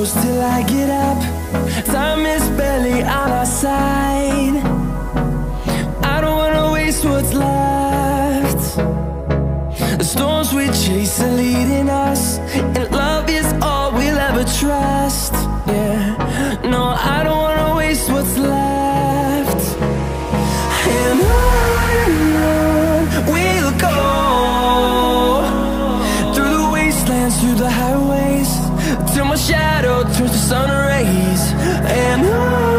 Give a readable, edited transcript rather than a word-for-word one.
close till I get up. Time is barely on our side. I don't wanna waste what's left. The storms we chase are leading us, and love is all we'll ever trust. Yeah, no, I don't wanna waste what's left. And on we'll go, through the wastelands, through the highways, till my shadow turns to sun rays. And on